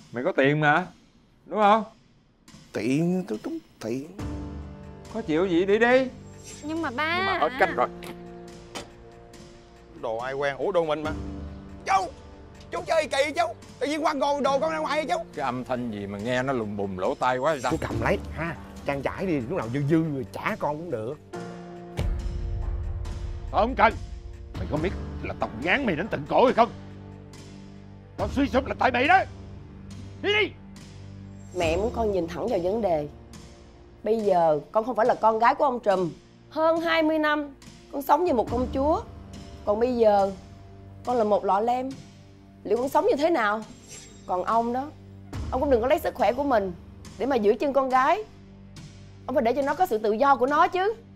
Mày có tiền mà, đúng không? Tiện, tôi đúng tiện. Khó chịu gì đi đi. Nhưng mà ba... Nhưng mà hết cách rồi. Đồ ai quen, ủa đồ mình mà. Chú chơi kỳ chú. Tự nhiên quăng đồ con ra ngoài chú. Cái âm thanh gì mà nghe nó lùng bùng lỗ tai quá vậy ta? Chú cầm lấy ha, trang trải đi, lúc nào dư rồi trả con cũng được. Không cần. Mày có biết là tao ngán mày đến tận cổ hay không? Tao suy sụp là tại mày đó. Đi đi. Mẹ muốn con nhìn thẳng vào vấn đề. Bây giờ con không phải là con gái của ông Trùm. Hơn 20 năm con sống như một công chúa. Còn bây giờ con là một lọ lem. Liệu con sống như thế nào? Còn ông đó, ông cũng đừng có lấy sức khỏe của mình để mà giữ chân con gái. Ông phải để cho nó có sự tự do của nó chứ.